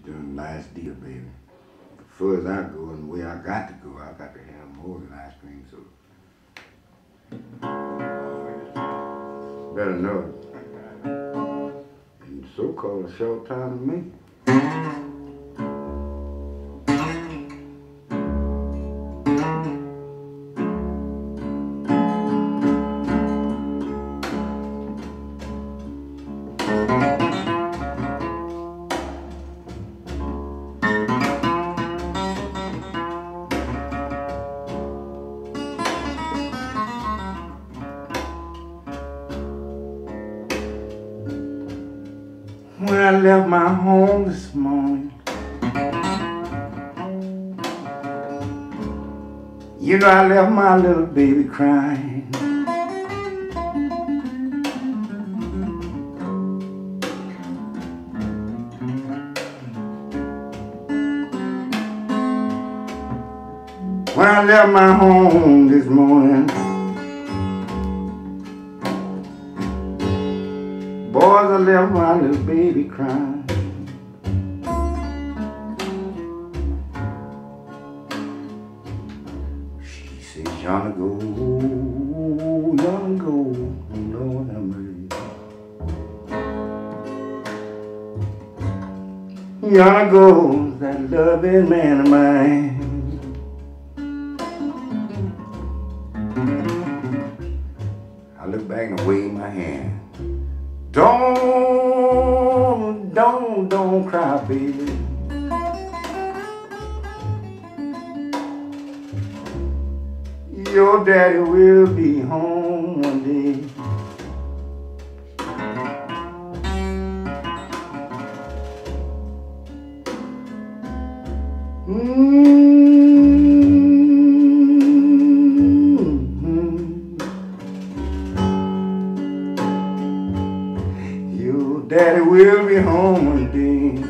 doing a nice deal, baby. As far as I go and where I got to go, I got to have more than ice cream, so. Better know it. And so-called a short time to me. When I left my home this morning, you know I left my little baby crying. When I left my home this morning, boys, I left my little baby crying. She says, "Yana go, Yana go, Lord have mercy. Yana goes that loving man of mine." I look back and wave my hand. Don't cry, baby. Your daddy will be home one day. Your daddy will be home one day.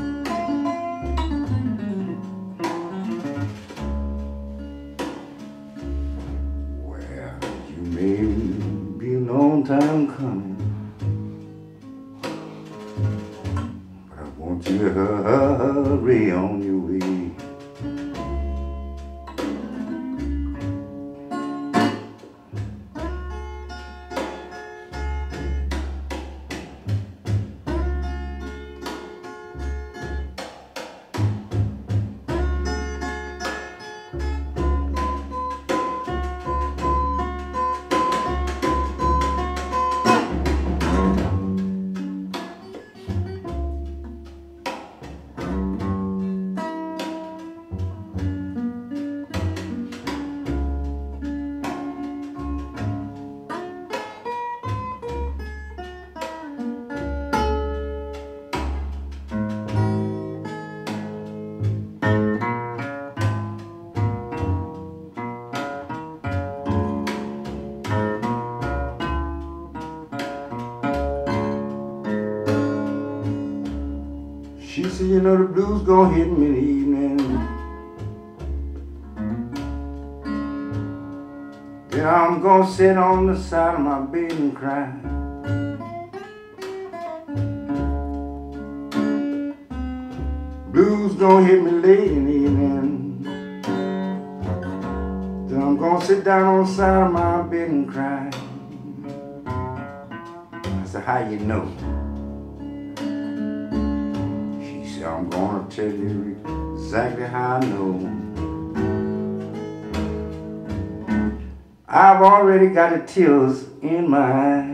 Well, you may be a long time coming, but I want you to hurry on your way. She said, "You know the blues gonna hit me in the evening. Then I'm gonna sit on the side of my bed and cry. Blues gonna hit me late in the evening. Then I'm gonna sit down on the side of my bed and cry." I said, "How you know?" I'm gonna tell you exactly how I know. I've already got the tears in my eyes.